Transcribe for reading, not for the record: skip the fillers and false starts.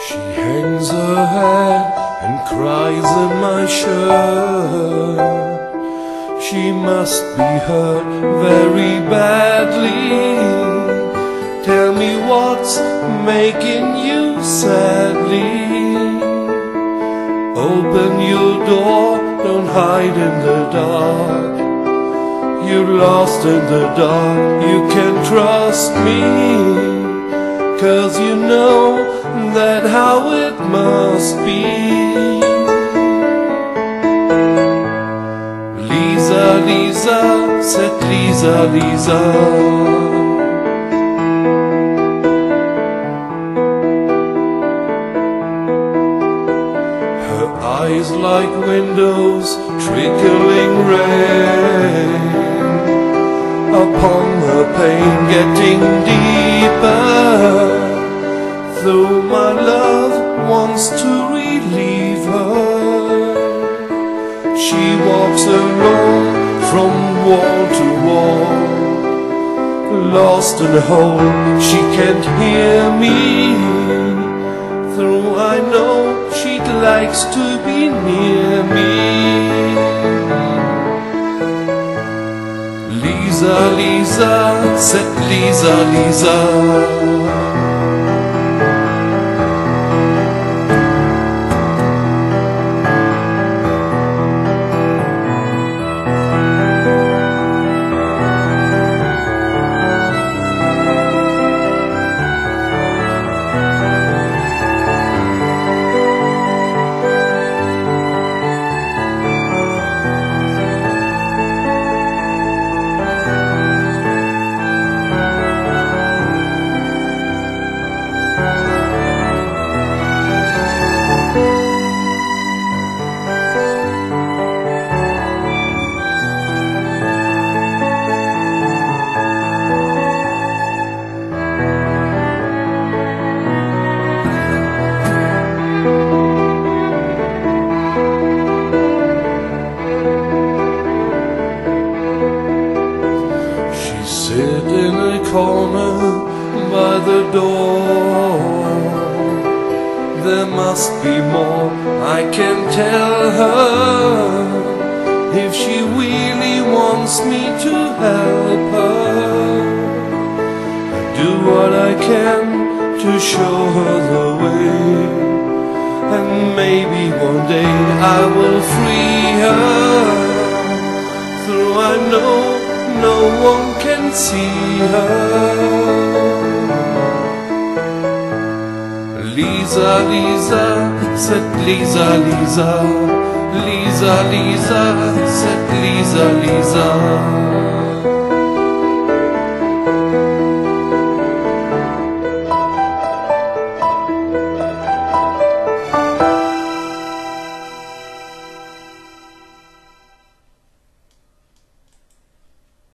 She hangs her head and cries in my shirt. She must be hurt very badly. Tell me what's making you sadly. Open your door, don't hide in the dark. You're lost in the dark, you can trust me, 'cause you know that how it must be. Lisa, Lisa, said Lisa, Lisa. Her eyes like windows, trickling rain upon her pain, getting deeper. Though my love wants to relieve her, she walks alone from wall to wall, lost in a hole. She can't hear me, though I know she likes to be near me. Lisa, Lisa, said Lisa, Lisa. Sit in a corner by the door. There must be more, I can tell her, if she really wants me to help her. I do what I can to show her the way, and maybe one day I will free her. Though I know no one can see her. Lisa, Lisa, said Lisa, Lisa. Lisa, Lisa, said Lisa, Lisa.